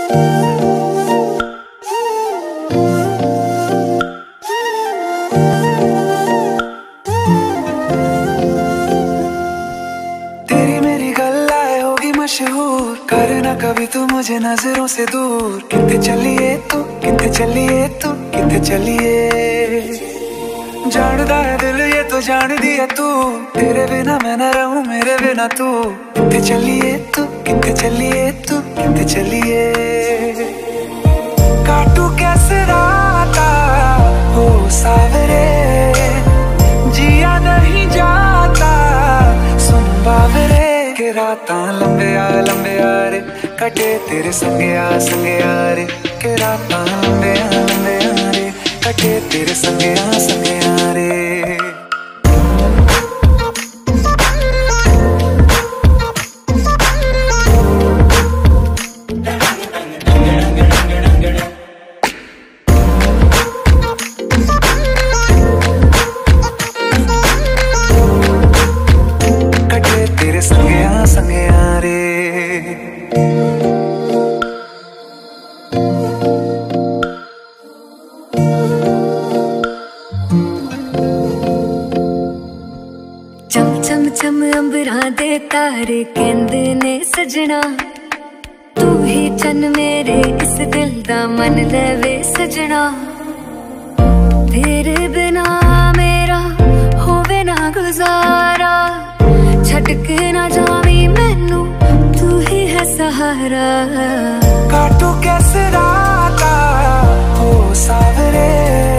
तेरी मेरी गल्लाए होगी मशहूर, करना कभी तू मुझे नजरों से दूर। कितने चलिए तू, कितने चलिए तू, कितने चलिए। जानदा है दिल ये तो जान दिया तू, तेरे बिना मैं न रहूं मेरे बिना तू। कितने चलिए तू, कितने चलिए तू, कितने चलिए। काटू कैसे राता हो सावरे, जिया नहीं जाता सुन बावरे। के रातां लंबे आ रे, कटे तेरे संगे आ रे। के रातां लंबे आ रे, कटे तेरे संगे आ रे। संगे आ रे। चम चम चम अंबरां दे तारे कहंदे ने सजना, तू ही चन मेरे इस दिल दा मन लेवे सजना। तेरे बिना मेरा होवे ना गुजारा, छड़ के ना जावी मैनू तू ही है सहारा। काटू कैसे राता हो सावरे,